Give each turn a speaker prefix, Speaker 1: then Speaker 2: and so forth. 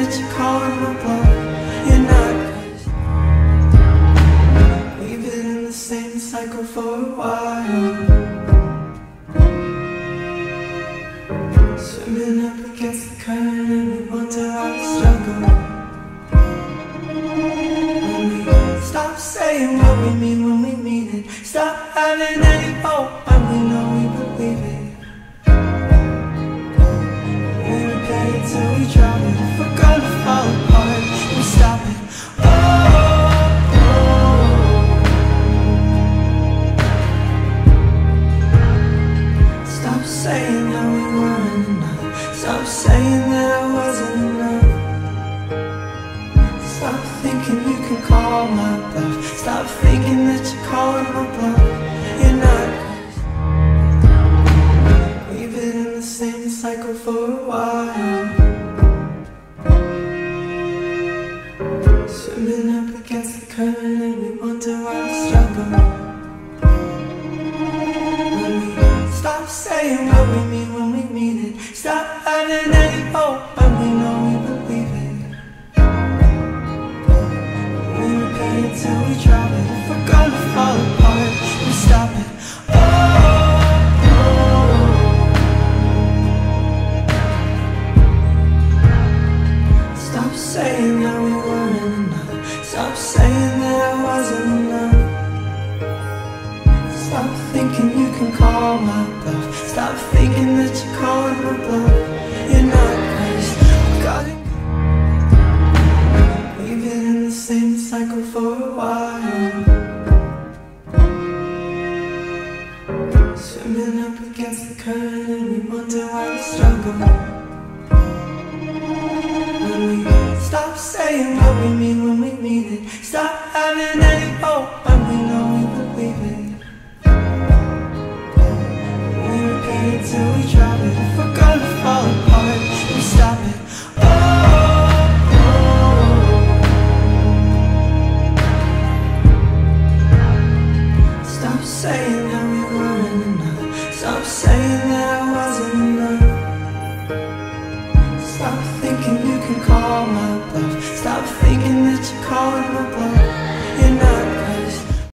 Speaker 1: that you're calling my bluff. You're not, 'cause we've been in the same cycle for a while, swimming up against the current and we wonder how we struggle. When we stop saying what we mean when we mean it, stop having any hope when we know we believe it. We repeat it till we drop it. If we're gonna fall apart, we stop it. Stop saying that we weren't enough. Stop saying that I wasn't enough. Stop thinking you can call my bluff. Stop thinking that you're calling my bluff. You're not, 'cause we've been in the same cycle for a while, swimming up against the current and we wonder why we struggle. When we stop saying what we mean when we mean it, stop having any hope when we know we believe it. We repeat it till we drop it. If we're gonna fall apart, we stop it. Stop saying that we weren't enough. Stop saying that I wasn't enough. Stop thinking you can call my bluff. Stop thinking that you're calling my bluff. You're not, 'cause we've been in the same cycle for a while, swimming up against the current and we wonder why we struggle. When we stop saying what we mean when we mean it, stop having any hope when we know we believe it. We repeat it till we drop it. If we're gonna fall apart, we stop it. Stop saying that we weren't enough. Stop saying that I wasn't enough. Stop thinking you can call my bluff. Stop thinking that you're calling my bluff.